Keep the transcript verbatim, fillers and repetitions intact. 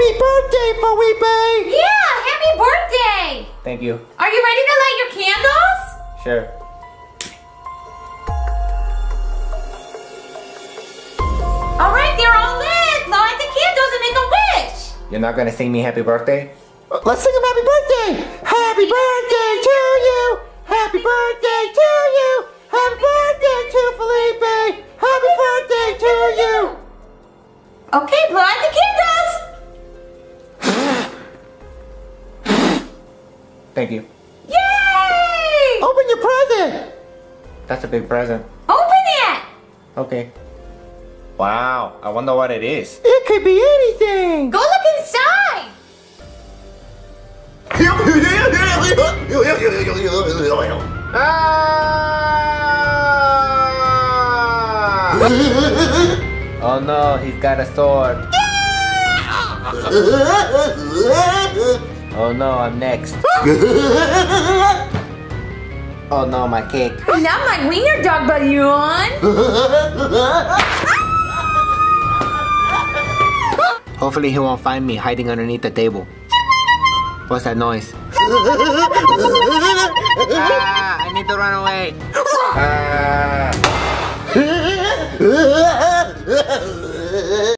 Happy birthday, Felipe! Yeah, happy birthday! Thank you. Are you ready to light your candles? Sure. All right, they're all lit. Light the candles and make a wish. You're not gonna sing me happy birthday? Let's sing him happy birthday! Happy birthday to you! Happy birthday to you! Happy birthday to Felipe! Happy birthday to you! Okay, blow out the candles. Thank you. Yay! Open your present! That's a big present. Open it! Okay. Wow, I wonder what it is. It could be anything! Go look inside. Ah! Oh no, he's got a sword. Oh no, I'm next. Oh no, my cake. Not my wiener dog balloon. Hopefully he won't find me hiding underneath the table. What's that noise? Ah, I need to run away. Ah.